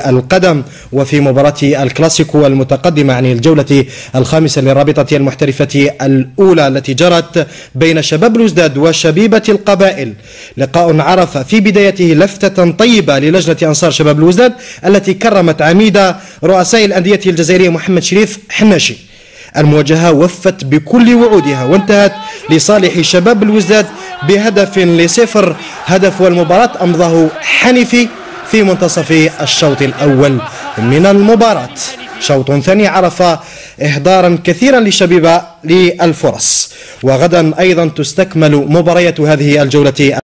القدم. وفي مباراة الكلاسيكو المتقدمة عن الجولة الخامسة للرابطة المحترفة الأولى التي جرت بين شباب الوزداد وشبيبة القبائل، لقاء عرف في بدايته لفتة طيبة للجنة أنصار شباب الوزداد التي كرمت عميد رؤساء الأندية الجزائرية محمد شريف حناشي. المواجهة وفت بكل وعودها وانتهت لصالح شباب الوزداد بهدف ل0. هدف المباراة أمضاه حنفي في منتصف الشوط الأول من المباراة. شوط ثاني عرف إهدارا كثيرا لشبيبة للفرص. وغدا أيضا تستكمل مباريات هذه الجولة.